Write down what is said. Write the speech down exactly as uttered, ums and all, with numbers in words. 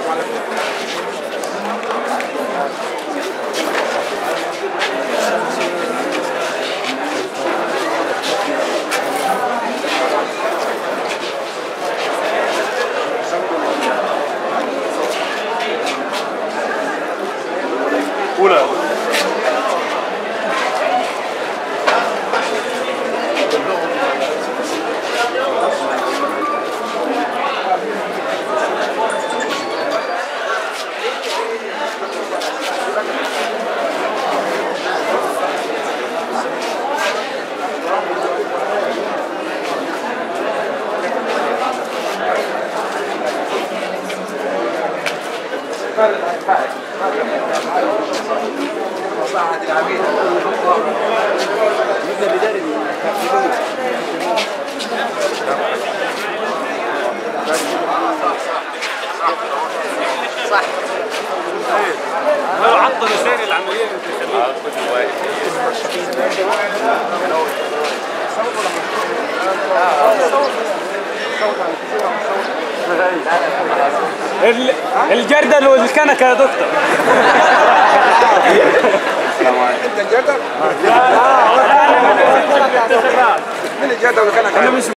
أولى صح. لو عطل لساني العمليه اللي الجردل والكنكه يا دكتور. انت الجردل؟ لا لا من الجردل والكنكه؟